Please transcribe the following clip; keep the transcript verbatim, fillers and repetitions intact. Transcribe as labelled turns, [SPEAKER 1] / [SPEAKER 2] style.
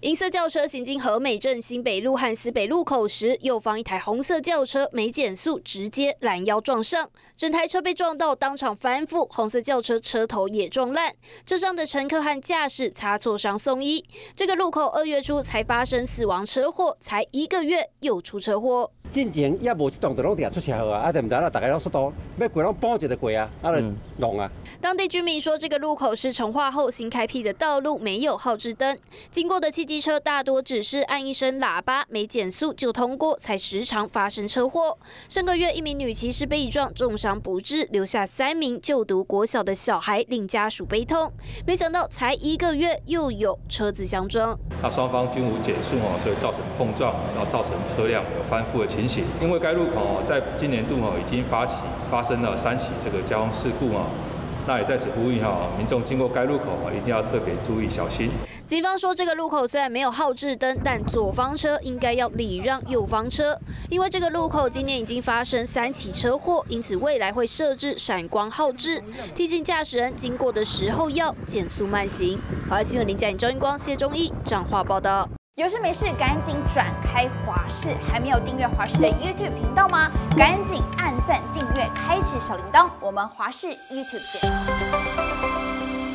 [SPEAKER 1] 银色轿车行经和美镇新北路和思北路口时，右方一台红色轿车没减速，直接拦腰撞上，整台车被撞到当场翻覆，红色轿车车头也撞烂，车上的乘客和驾驶擦挫伤送医。这个路口二月初才发生死亡车祸，才一个月又出车祸。
[SPEAKER 2] 进前也无这栋，就拢定出车祸啊！啊，但唔知啦，大家拢速度要过，拢补一个过啊，啊，就弄啊。
[SPEAKER 1] 当地居民说，这个路口是重划后新开辟的道路，没有号志灯，经过的汽机车大多只是按一声喇叭，没减速就通过，才时常发生车祸。上个月，一名女骑士被一撞，重伤不治，留下三名就读国小的小孩，令家属悲痛。没想到才一个月，又有车子相撞。
[SPEAKER 3] 那双方均无减速哦，所以造成碰撞，然后造成车辆有翻覆的情形。 因为该路口哦，在今年度哦已经发起发生了三起这个交通事故哦，那也在此呼吁哈，民众经过该路口哦，一定要特别注意小心。
[SPEAKER 1] 警方说，这个路口虽然没有号志灯，但左方车应该要礼让右方车，因为这个路口今年已经发生三起车祸，因此未来会设置闪光号志，提醒驾驶人经过的时候要减速慢行。华视新闻林佳颖、周英光、谢忠义彰化报道。
[SPEAKER 4] 有事没事赶紧转开华视，还没有订阅华视的 YouTube 频道吗？赶紧按赞、订阅、开启小铃铛，我们华视 YouTube 见。